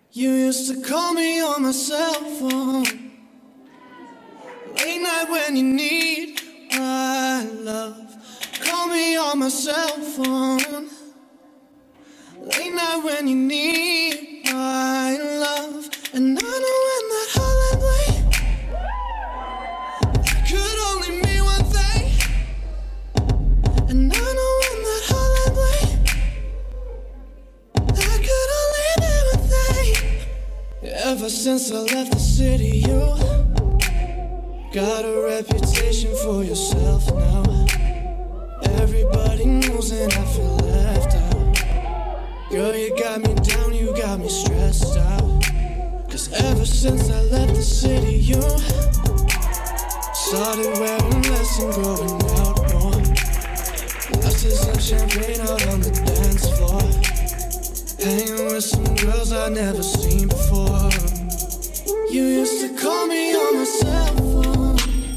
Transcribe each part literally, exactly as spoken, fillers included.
You used to call me on my cell phone, late night when you need my love. Call me on my cell phone, late night when you need my love. And I know when that holiday could only mean one thing. And I know when that holiday that could only mean one thing. Ever since I left the city, you got a reputation for yourself now. Everybody knows and I feel left out. Girl, you got me down, you got me stressed out. Cause ever since I left the city, you started wearing less and going out more. Glasses and champagne out on the dance floor, hanging with some girls I'd never seen before. You used to call me on my cell phone,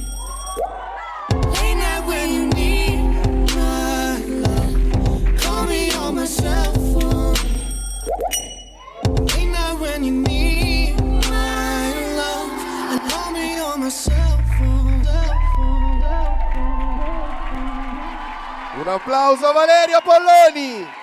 late night when you need my love. Call me on my cell phone, late night when you need my love. And call me on my cell phone. Un applauso a Valerio Polloni.